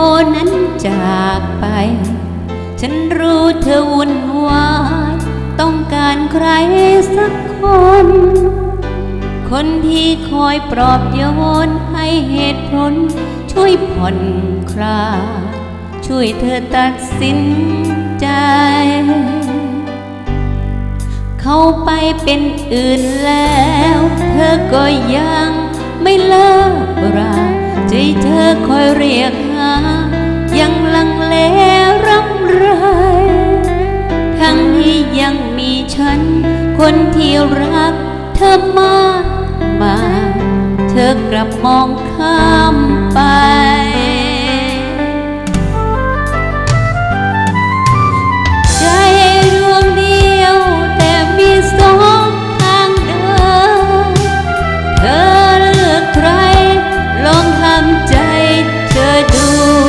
นั้นจากไปฉันรู้เธอวุ่นวายต้องการใครสักคนคนที่คอยปลอบโยนให้เหตุผลช่วยผ่อนคลายช่วยเธอตัดสินใจเขาไปเป็นอื่นแล้วเธอก็ยังไม่เลิกราใจเธอคอยเรียกหายังลังเลรำไรทั้งที่ยังมีฉันคนที่รักเธอมากมาเธอกลับมองข้ามไปใจดวงเดียวแต่มีสองทางเดินเธอเลือกใครลองทำใจเธอดู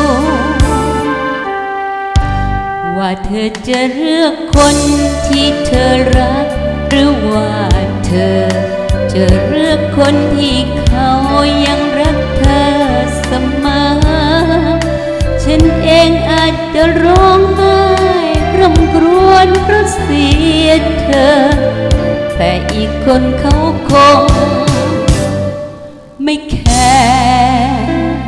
ว่าเธอจะเลือกคนที่เธอรักหรือว่าเธอจะเลือกคนที่เขายังรักเธอเสมอฉันเองอาจจะร้องไห้รำครวญเพราะเสียเธอแต่อีกคนเขาคงไม่แคร์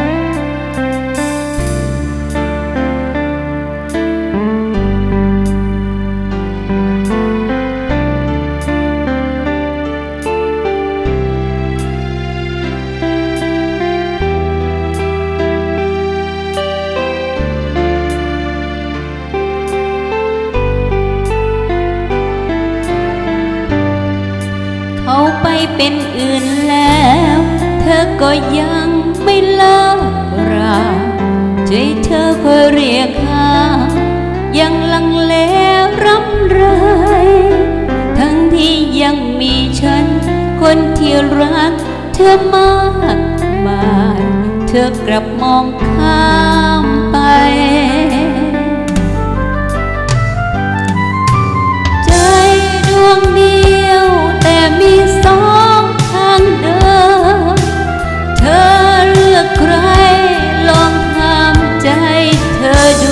เขาไปเป็นอื่นแล้วเธอก็ยังไม่เลิกราใจเธอคอยเรียกหายังลังเลรำไรทั้งที่ยังมีฉันคนที่รักเธอมากมายเธอกลับมองข้ามไปใจดวงเดียวแต่มีสองทางเดินเธอเลือกใครลองถามใจเธอดู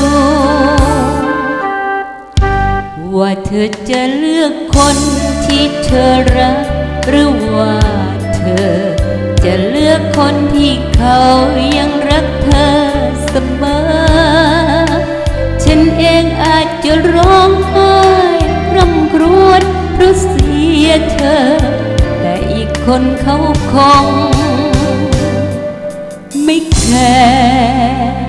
ว่าเธอจะเลือกคนที่เธอรักหรือว่าเธอจะเลือกคนที่เขายังรักเธอเสมอฉันเองอาจจะร้องไห้รำครวญเพราะเสียเธอแต่อีกคนเขาคงไม่แคร์